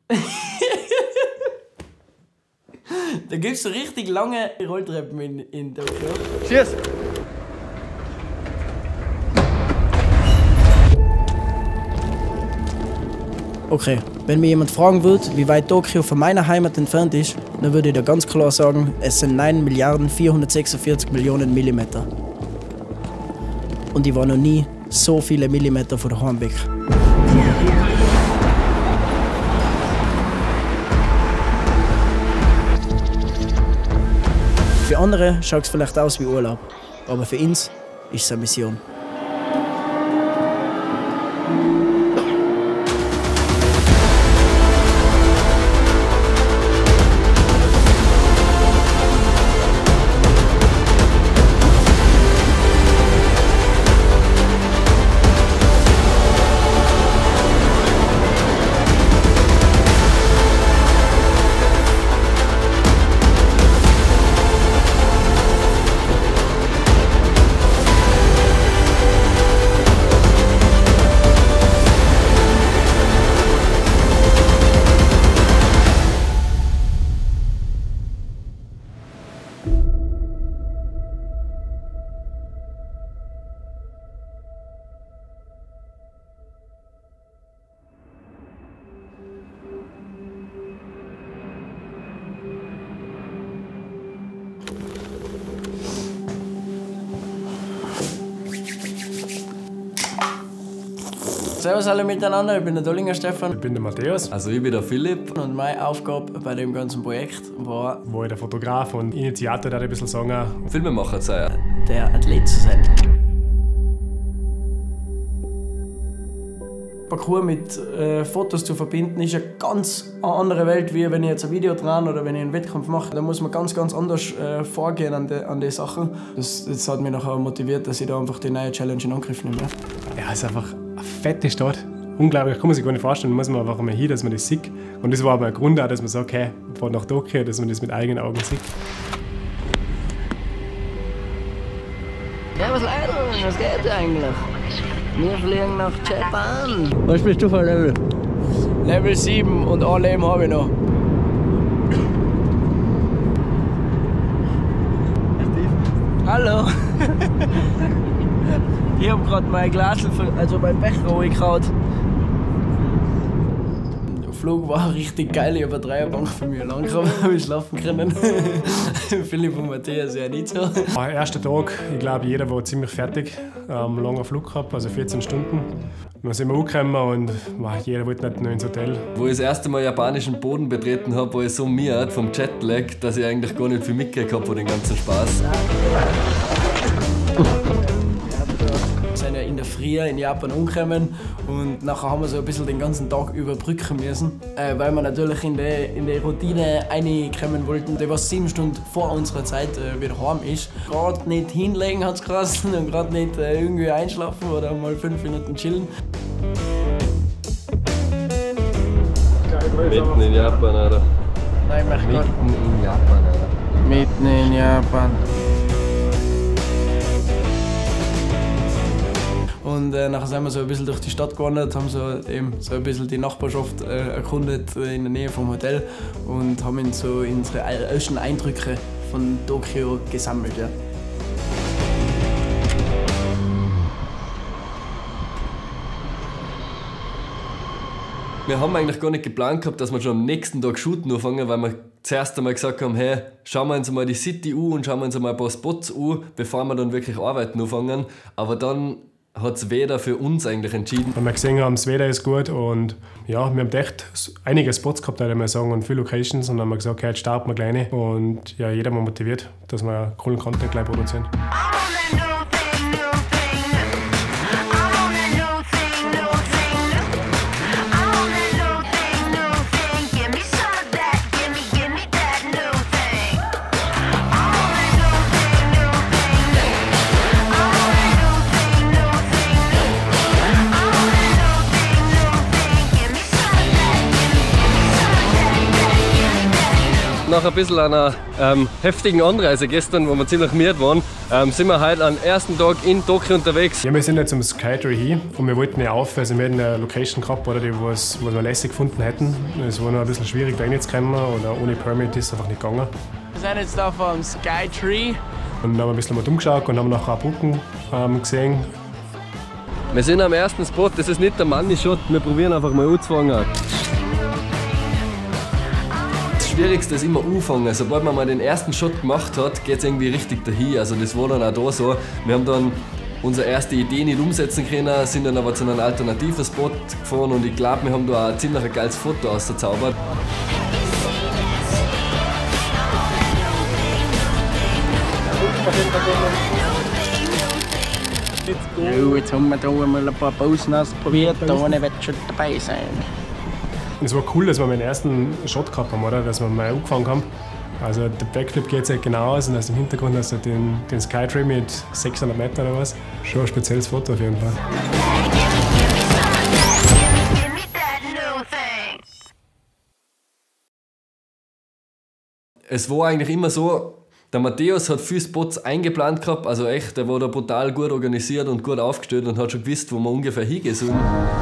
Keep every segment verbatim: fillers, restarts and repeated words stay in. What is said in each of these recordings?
Da gibt es so richtig lange Rolltreppen in, in Tokio. Cheers! Okay, wenn mir jemand fragen würde, wie weit Tokio von meiner Heimat entfernt ist, dann würde ich da ganz klar sagen, es sind neun Milliarden vierhundertsechsundvierzig Millionen Millimeter. Und ich war noch nie so viele Millimeter von daheim weg. Für andere schaut es vielleicht aus wie Urlaub, aber für uns ist es eine Mission. Servus alle miteinander, ich bin der Dollinger Stefan. Ich bin der Matthäus. Also ich bin der Philipp. Und meine Aufgabe bei dem ganzen Projekt war, Wo ich der Fotograf und Initiator, der ein bisschen sagen, Filmemacher sein. der Athlet zu sein. Parkour mit äh, Fotos zu verbinden, ist eine ganz andere Welt, wie wenn ich jetzt ein Video drehe oder wenn ich einen Wettkampf mache. Da muss man ganz, ganz anders äh, vorgehen an die, an die Sachen. Das, das hat mich nachher motiviert, dass ich da einfach die neue Challenge in Angriff nehme. ja, es ist einfach eine fette Stadt. Unglaublich, kann man sich gar nicht vorstellen. Da muss man einfach mal hin, dass man das sieht. Und das war aber ein Grund auch, dass man sagt, hey, man fährt nach Tokio, dass man das mit eigenen Augen sieht. Ja, was Leute, was geht eigentlich? Wir fliegen nach Japan. Was bist du für ein Level? Level sieben und ein Leben habe ich noch. Hallo! Ich hab grad mein Glas, also mein Becher hochgehauen. Der Flug war richtig geil, ich hab eine Dreierbank für mich lang gehabt, hab ich schlafen können. Philipp und Matthäus ja nicht so. Der erste Tag, ich glaube, jeder war ziemlich fertig. Ähm, langer Flug gehabt, also vierzehn Stunden. Dann sind wir angekommen und wow, jeder wollte nicht noch ins Hotel. Wo ich das erste Mal japanischen Boden betreten habe, war ich so miert vom Jetlag, dass ich eigentlich gar nicht viel mitgekriegt habe von dem ganzen Spaß. Wir sind ja in der Früh in Japan angekommen und nachher haben wir so ein bisschen den ganzen Tag überbrücken müssen, äh, weil wir natürlich in die, in die Routine reinkommen wollten, die was sieben Stunden vor unserer Zeit äh, wieder heim ist. Gerade nicht hinlegen hat es geheißen und gerade nicht äh, irgendwie einschlafen oder mal fünf Minuten chillen. Mitten in Japan, oder? Nein, ich möchte gar Mitten in Japan, oder? Mitten in Japan. Und äh, nachher sind wir so ein bisschen durch die Stadt gewandert, haben so, eben, so ein bisschen die Nachbarschaft äh, erkundet äh, in der Nähe vom Hotel und haben in so unsere ersten Eindrücke von Tokio gesammelt. Ja. Wir haben eigentlich gar nicht geplant gehabt, dass wir schon am nächsten Tag shooten anfangen, weil wir zuerst einmal gesagt haben, hey, schauen wir uns mal die City an und schauen wir uns mal ein paar Spots an, bevor wir dann wirklich arbeiten anfangen. Aber dann hat das Wetter für uns eigentlich entschieden. Weil wir gesehen haben, das Wetter ist gut und ja, wir haben echt einige Spots gehabt, würde ich mal sagen, und viele Locations und dann haben wir gesagt, okay, jetzt starten wir gleich und ja, jeder war motiviert, dass wir coolen Content gleich produzieren. nach ein bisschen einer ähm, heftigen Anreise gestern, wo wir ziemlich müde waren, ähm, sind wir heute am ersten Tag in Tokio unterwegs. Ja, wir sind jetzt zum Skytree hin und wir wollten ja auf, also wir hätten eine Location gehabt, oder, die was, was wir lässig gefunden hätten. Es war noch ein bisschen schwierig da reinzukommen oder ohne Permit ist es einfach nicht gegangen. Wir sind jetzt da vom Skytree. Und dann haben wir ein bisschen mal umgeschaut und haben nachher auch Brücken ähm, gesehen. Wir sind am ersten Spot, das ist nicht der Money-Shot, wir probieren einfach mal anzufangen. Das Schwierigste ist immer anfangen. Sobald man mal den ersten Shot gemacht hat, geht es irgendwie richtig dahin. Also das war dann auch da so. Wir haben dann unsere erste Idee nicht umsetzen können, sind dann aber zu einem alternativen Spot gefahren und ich glaube, wir haben da auch ein ziemlich geiles Foto ausgezaubert. Jo, jetzt haben wir da mal ein paar Pausen ausprobiert, da vorne wird schon dabei sein. Es war cool, dass wir den ersten Shot gehabt haben, oder? Dass wir mal angefangen haben. Also der Backflip geht halt genau aus und aus dem Hintergrund hast du den, den Skytree mit sechshundert Meter oder was. Schon ein spezielles Foto auf jeden Fall. Es war eigentlich immer so, der Matthäus hat viele Spots eingeplant gehabt, also echt, der war da brutal gut organisiert und gut aufgestellt und hat schon gewusst, wo wir ungefähr hingehen sollen.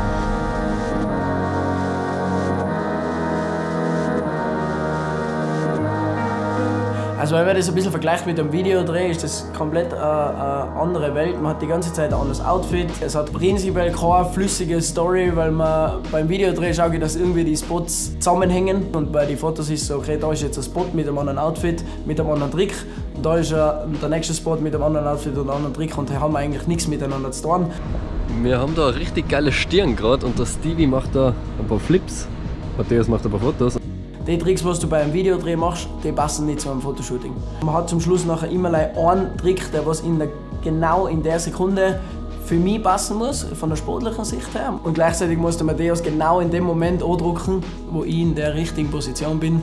Also wenn man das ein bisschen vergleicht mit dem Videodreh, ist das komplett eine, eine andere Welt. Man hat die ganze Zeit ein anderes Outfit. Es hat prinzipiell keine flüssige Story, weil man beim Videodreh schaut, dass irgendwie die Spots zusammenhängen. Und bei den Fotos ist es so, okay, da ist jetzt ein Spot mit einem anderen Outfit, mit einem anderen Trick. Und da ist der nächste Spot mit einem anderen Outfit und einem anderen Trick. Und da haben wir eigentlich nichts miteinander zu tun. Wir haben da eine richtig geile Stirn gerade und der Stevie macht da ein paar Flips. Matthäus macht ein paar Fotos. Die Tricks, was du bei einem Videodreh machst, die passen nicht zu einem Fotoshooting. Man hat zum Schluss nachher immer einen Trick, der was in der, genau in der Sekunde für mich passen muss, von der sportlichen Sicht her. Und gleichzeitig muss der Matthäus genau in dem Moment andrücken, wo ich in der richtigen Position bin.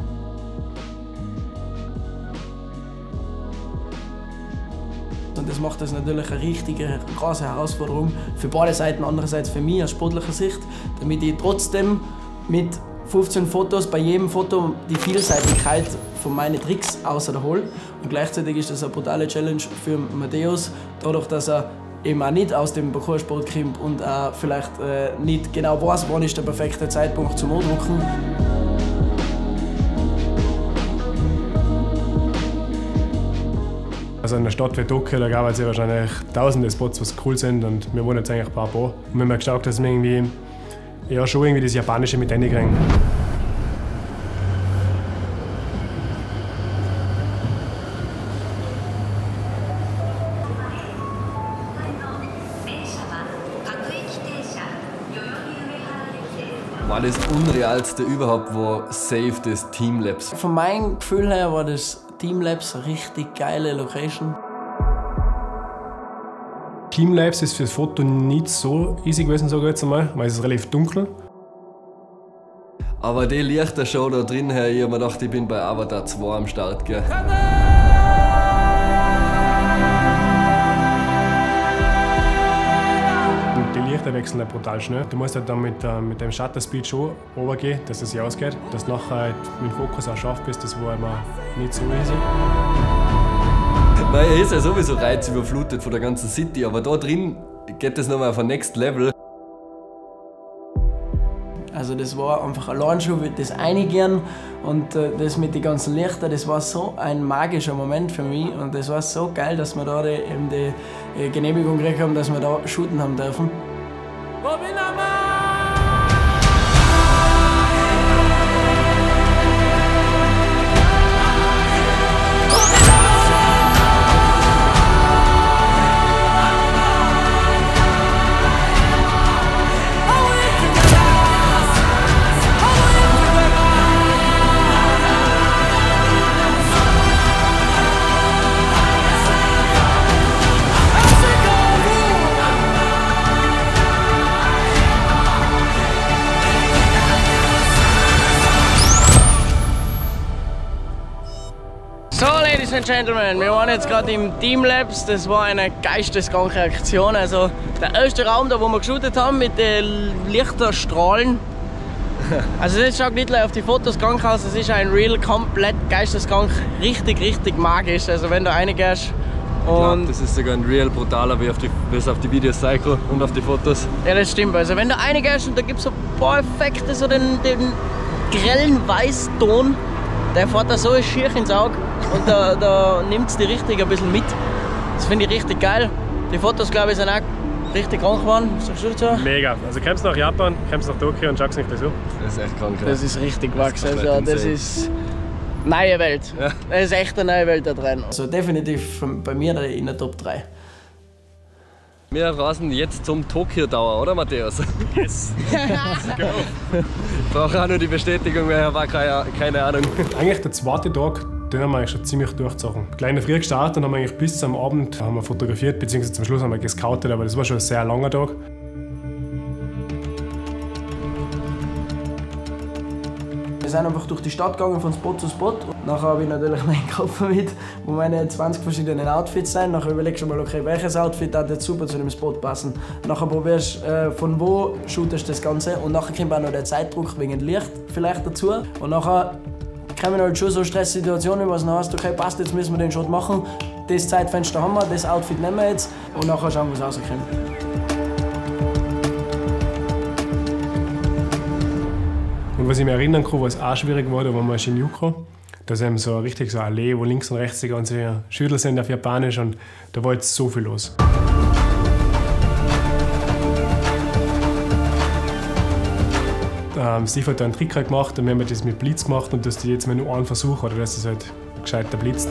Und das macht das natürlich eine richtige, große Herausforderung für beide Seiten, andererseits für mich aus sportlicher Sicht, damit ich trotzdem mit fünfzehn Fotos, bei jedem Foto die Vielseitigkeit von meinen Tricks außerhole. Und gleichzeitig ist das eine brutale Challenge für Matthäus, dadurch, dass er eben auch nicht aus dem Parkoursport kommt und auch vielleicht äh, nicht genau weiß, wann ist der perfekte Zeitpunkt zum Andrucken. Also in einer Stadt wie Tokio, da gab es ja wahrscheinlich tausende Spots, was cool sind und wir wohnen jetzt eigentlich ein paar paar. Und wir haben geschaut, dass wir irgendwie ja, schon irgendwie das Japanische mit reinkriegen. War das Unrealste überhaupt, war safe das Teamlabs. Von meinem Gefühl her war das Teamlabs eine richtig geile Location. Teamlabs ist für das Foto nicht so easy gewesen, sage ich jetzt einmal, weil es ist relativ dunkel. Aber die Lichtershow da drin, ich habe mir gedacht, ich bin bei Avatar zwei am Start. Gell. Und die Lichter wechseln brutal schnell. Du musst halt dann mit, äh, mit dem Shutter Speed schon runtergehen, dass es sich ausgeht. Dass du nachher halt mit dem Fokus auch scharf bist, das war immer nicht so easy. Weil er ist ja sowieso reizüberflutet von der ganzen City, aber da drin geht das nochmal auf ein Next Level. Also das war einfach allein schon das Einigen und äh, das mit den ganzen Lichtern, das war so ein magischer Moment für mich und das war so geil, dass wir da die, eben die äh, Genehmigung gekriegt haben, dass wir da shooten haben dürfen. So, Ladies and Gentlemen, wir waren jetzt gerade im Teamlabs. Das war eine geisteskranke Aktion. Also der erste Raum, da wo wir geshootet haben mit den Lichterstrahlen, Also das schaut nicht nur auf die Fotos krank aus, es ist ein real, komplett geisteskrank, richtig, richtig magisch. Also wenn du reingehst und... Ich glaub, das ist sogar ein real brutaler wie auf die, wie es auf die Videos zeigt und auf die Fotos. Ja, das stimmt. Also wenn du reingehst und da gibt es so ein paar Effekte, so den, den grellen Weißton, der fährt da so schier ins Auge und da, da nimmt es die richtig ein bisschen mit. Das finde ich richtig geil. Die Fotos, glaube ich, sind auch richtig krank geworden. Was sagst du dazu? Mega. Also kommst nach Japan, kommst nach Tokio und schaust nicht das an. Das ist echt krank. Ja. Das ist richtig gewachsen. Das ist Also, das insane. ist neue Welt. Ja. Das ist echt eine neue Welt da drin. Also definitiv bei mir in der Top drei. Wir rasen jetzt zum Tokio Tower, oder Matthäus? Yes! Let's go! Ich brauche auch nur die Bestätigung, weil ich habe keine, keine Ahnung. Eigentlich der zweite Tag, den haben wir eigentlich schon ziemlich durchgezogen. Gleich in der Früh gestartet und haben wir eigentlich bis zum Abend haben wir fotografiert, beziehungsweise zum Schluss haben wir gescoutet, aber das war schon ein sehr langer Tag. Wir sind einfach durch die Stadt gegangen, von Spot zu Spot. Nachher habe ich natürlich meinen Koffer mit, wo meine zwanzig verschiedenen Outfits sind. Nachher überlegst du mal, okay, welches Outfit hat jetzt super zu dem Spot passen. Nachher probierst du, äh, von wo shootest du das Ganze. Und nachher kommt auch noch der Zeitdruck wegen Licht vielleicht dazu. Und nachher kommen halt schon so Stresssituationen, was dann heißt, okay, passt, jetzt müssen wir den Shot machen. Das Zeitfenster haben wir, das Outfit nehmen wir jetzt. Und nachher schauen wir, was rauskommt. Und was ich mich erinnern kann, was auch schwierig war, da waren wir in Shinjuku. Da ist eben so richtig so eine Allee, wo links und rechts die ganzen Schilder sind auf Japanisch und da war jetzt so viel los. Ähm, Steve hat da einen Trick gemacht und wir haben das mit Blitz gemacht und das ist jetzt mal nur ein Versuch, oder dass es halt gescheiter blitzt.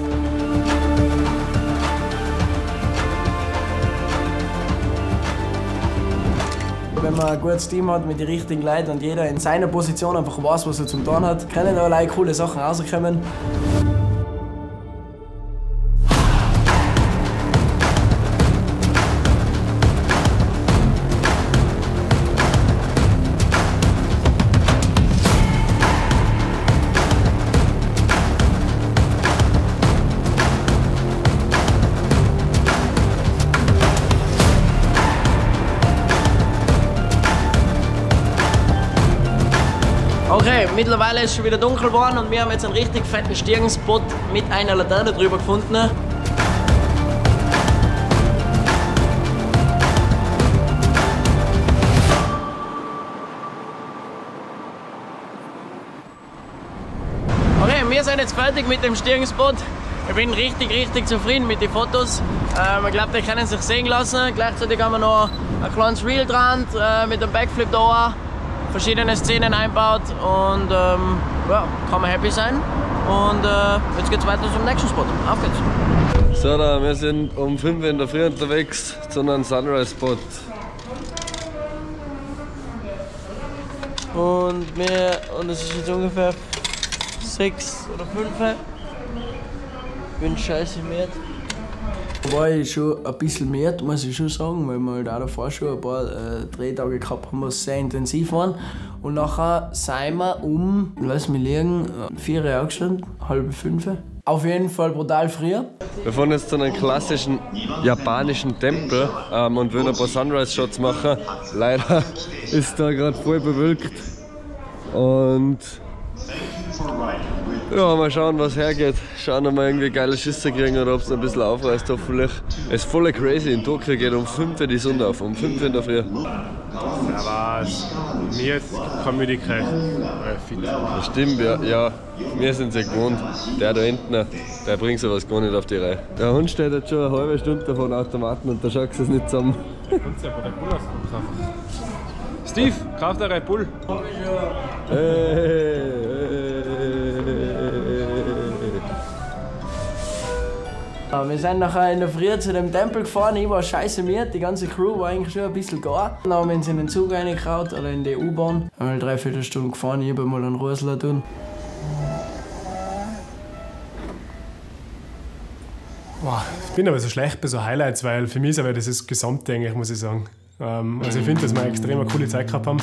Wenn man ein gutes Team hat mit den richtigen Leuten und jeder in seiner Position einfach weiß, was er zum tun hat, können da allein coole Sachen rauskommen. Okay, mittlerweile ist es schon wieder dunkel geworden und wir haben jetzt einen richtig fetten Stirnspot mit einer Laterne drüber gefunden. Okay, wir sind jetzt fertig mit dem Stirnspot. Ich bin richtig, richtig zufrieden mit den Fotos. Ähm, ich glaube, die können sich sehen lassen. Gleichzeitig haben wir noch ein kleines Reel dran äh, mit dem Backflip da. Verschiedene Szenen einbaut und ähm, ja, kann man happy sein. Und äh, jetzt geht's weiter zum nächsten Spot. Auf geht's! So, da, wir sind um fünf in der Früh unterwegs zu einem Sunrise-Spot. Und wir, und es ist jetzt ungefähr sechs oder fünf. Ich bin scheiße müde. War ich schon ein bisschen mehr, muss ich schon sagen, weil wir halt auch davor schon ein paar äh, Drehtage gehabt haben, was sehr intensiv waren. Und nachher sind wir um, lass mich liegen, vier Uhr aufgestanden, halb fünf. Auf jeden Fall brutal früh. Wir fahren jetzt zu einem klassischen japanischen Tempel ähm, und wollen ein paar Sunrise-Shots machen. Leider ist da gerade voll bewölkt. Und ja, mal schauen, was hergeht. Schauen, ob wir irgendwie geile Schüsse kriegen oder ob es ein bisschen aufreißt, hoffentlich. Es ist voll crazy. In Tokio geht um fünf Uhr die Sonne auf, um fünf Uhr in der Früh. Servus. Mir ist keine Müdigkeit. Das stimmt, ja. ja. Wir sind es gewohnt. Der da hinten, der bringt sowas gar nicht auf die Reihe. Der Hund steht jetzt schon eine halbe Stunde vor dem Automaten und da schaut es nicht zusammen. Steve, kauf dir Red Bull. Hey, hey, hey. Wir sind nachher in der Früh zu dem Tempel gefahren, ich war scheiße müde, die ganze Crew war eigentlich schon ein bisschen gar. Dann haben wir uns in den Zug reingekraut oder in die U-Bahn. Wir haben dreiviertel Stunde gefahren, ich habe mal einen Rosler tun. Boah, ich bin aber so schlecht bei so Highlights, weil für mich ist aber das das Gesamte eigentlich, muss ich sagen. Ähm, also ich finde, dass wir eine extrem coole Zeit gehabt haben.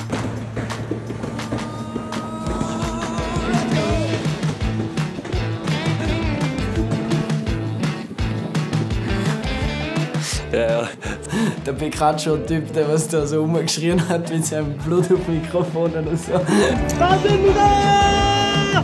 Ja, ja. der Pikachu-Typ, der was da so rumgeschrien hat mit seinem Bluetooth-Mikrofon oder so. Da sind wir!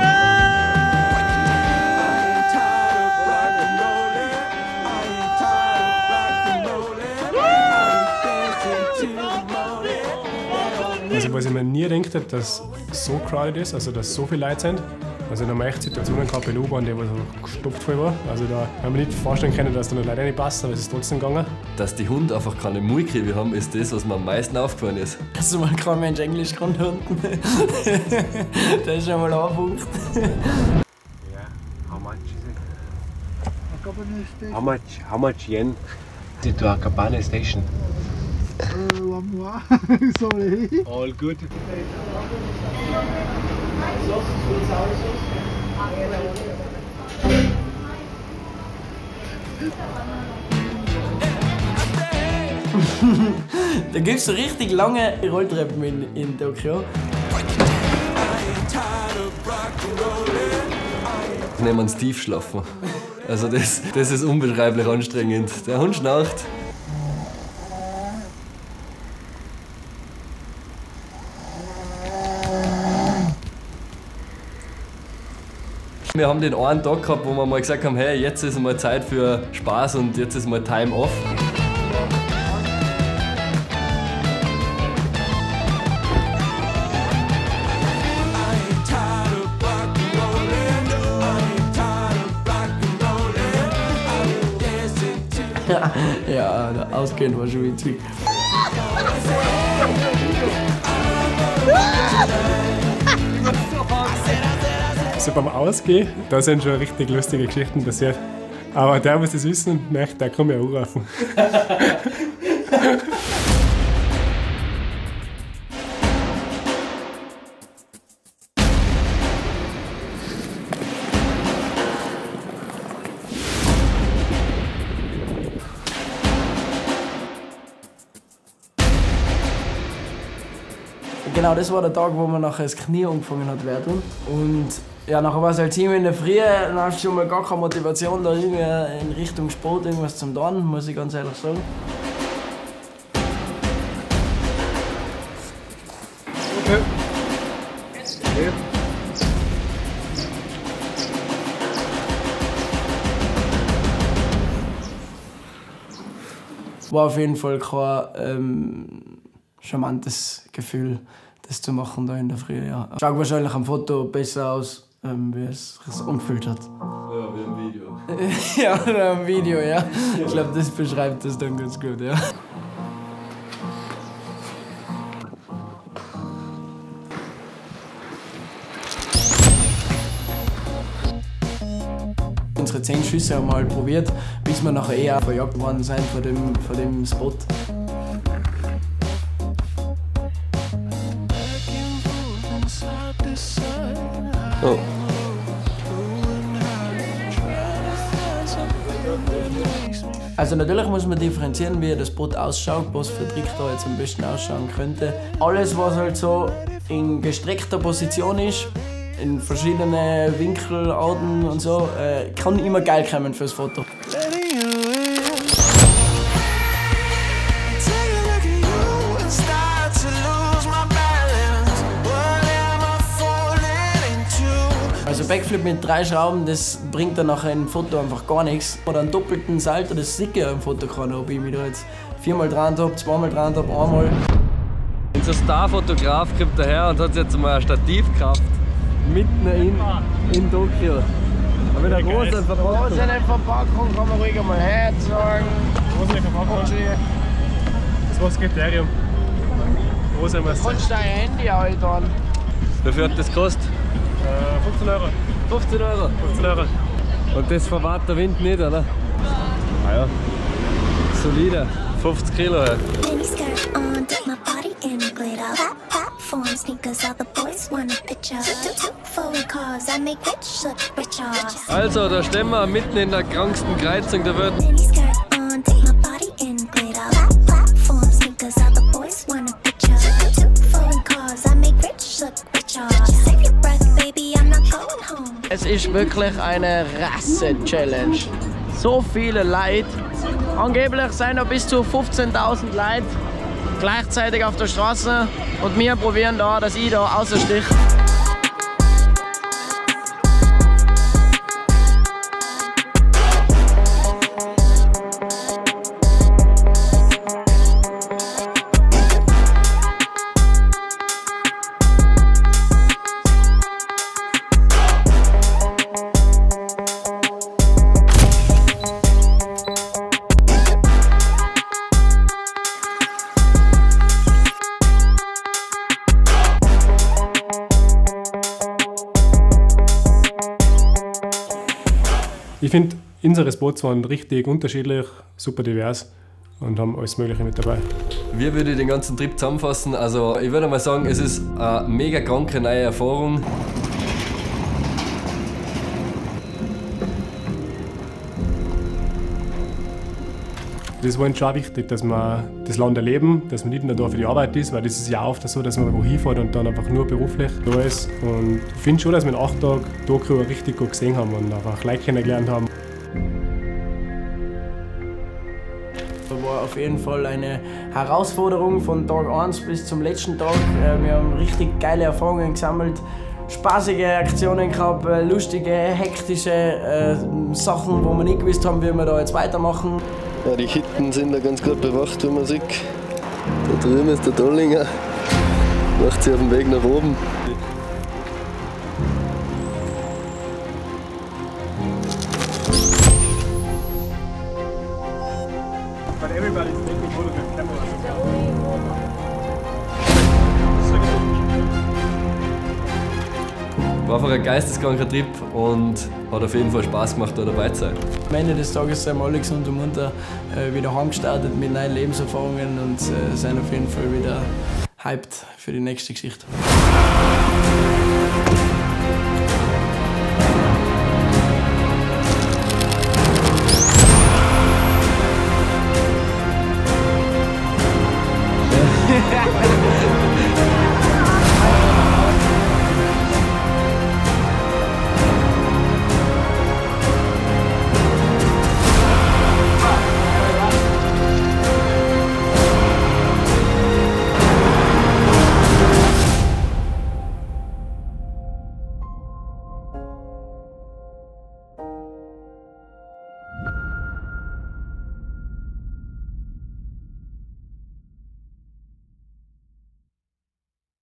Also was ich mir nie gedacht habe, dass es so crowded ist, also dass so viele Leute sind. Also da haben wir echt Situationen gehabt in der U-Bahn, die so gestopft voll war. Also da haben wir nicht vorstellen können, dass da noch Leute reinpassen, aber es ist trotzdem gegangen. Dass die Hunde einfach keine Mullkriege haben, ist das, was mir am meisten aufgefallen ist. Dass mal kein Mensch Englisch kann unten. Das ist schon mal ein Punkt. Yeah, how much is it? How much, how much yen to Akabane station? Uh, one more. Sorry. All good. Da gibt es so richtig lange Rolltreppen in, in Tokio. Nehmen wir uns tief schlafen. Also das, das ist unbeschreiblich anstrengend. Der Hund schnarcht. Wir haben den einen Tag gehabt, wo wir mal gesagt haben, hey, jetzt ist mal Zeit für Spaß und jetzt ist mal Time off. Ja, der Ausgehen war schon witzig. So beim Ausgehen, da sind schon richtig lustige Geschichten passiert. Aber der muss das wissen und nicht, der kann mich auch anrufen. Genau, das war der Tag, wo man nachher das Knie angefangen hat zu werden. Und ja, nachher war es halt ziemlich in der Früh, dann hast du schon mal gar keine Motivation, da irgendwie in Richtung Sport irgendwas zu tun, muss ich ganz ehrlich sagen. Okay. Okay. War auf jeden Fall kein ähm, charmantes Gefühl, das zu machen da in der Früh. Ja. Schaut wahrscheinlich am Foto besser aus, ähm, wie es sich angefühlt hat. Ja, wie im Video. Ja, oder am Video, ja. Ich glaube, das beschreibt das dann ganz gut, ja. Unsere zehn Schüsse haben wir halt probiert, bis wir nachher eher verjagt worden sind von dem, von dem Spot. Oh. Also natürlich muss man differenzieren, wie das Boot ausschaut, was für Trick da jetzt am besten ausschauen könnte. Alles, was halt so in gestreckter Position ist, in verschiedene Winkelarten und so, äh, kann immer geil kommen fürs Foto. Also Backflip mit drei Schrauben, das bringt dann nachher ein Foto einfach gar nichts. Oder einen doppelten Salto, das sieht ja im Foto keiner, ob ich mich da jetzt viermal dran habe, zweimal dran habe, einmal. Unser Starfotograf kommt daher und hat jetzt mal ein Stativ gekauft. Mitten in, in Tokio. Aber der große Verpackung. Große Verpackung kann man ruhig einmal Herz sagen. Große Verpackung. Das war das Kriterium. Große Du kannst dein Handy halt an. Wie viel hat das gekostet? Äh, fünfzehn Euro. fünfzehn Euro. fünfzehn Euro. Und das verwahrt der Wind nicht, oder? Ah ja. Solide. fünfzig Kilo. Ja. Miniskirt on, dip my body in glitter. Plat platform sneakers, all the boys want a picture. Two foreign cars, I make rich look richer. Also, da stehen wir mitten in der kranksten Kreuzung der Welt. Miniskirt on, dip my body in glitter. Plat platform sneakers, all the boys want a picture. Two foreign cars, I make rich look richer. Save your breath, baby, I'm not going home. Es ist wirklich eine Rasse-Challenge. So viele Leute Angeblich sind noch bis zu fünfzehntausend Leute gleichzeitig auf der Straße und wir probieren da, dass ich da rausstich. Ich finde, unsere Spots waren richtig unterschiedlich, super divers und haben alles Mögliche mit dabei. Wie würde ich den ganzen Trip zusammenfassen? Also ich würde mal sagen, es ist eine mega kranke neue Erfahrung. Das war uns schon wichtig, dass wir das Land erleben, dass man nicht nur da für die Arbeit ist, weil das ist ja oft so, dass man wo hinfährt und dann einfach nur beruflich da ist. Und ich finde schon, dass wir in acht Tagen Tokio richtig gut gesehen haben und einfach Leute kennengelernt haben. Das war auf jeden Fall eine Herausforderung von Tag eins bis zum letzten Tag. Wir haben richtig geile Erfahrungen gesammelt, spaßige Aktionen gehabt, lustige, hektische äh, Sachen, wo wir nicht gewusst haben, wie wir da jetzt weitermachen. Ja, die Hitten sind da ganz gut bewacht, wie man sieht. Da drüben ist der Dollinger, macht sich auf den Weg nach oben. War einfach ein geisteskranker Trip und hat auf jeden Fall Spaß gemacht, da dabei zu sein. Am Ende des Tages sind wir alle gesund und munter äh, wieder heimgestartet mit neuen Lebenserfahrungen und äh, sind auf jeden Fall wieder hyped für die nächste Geschichte.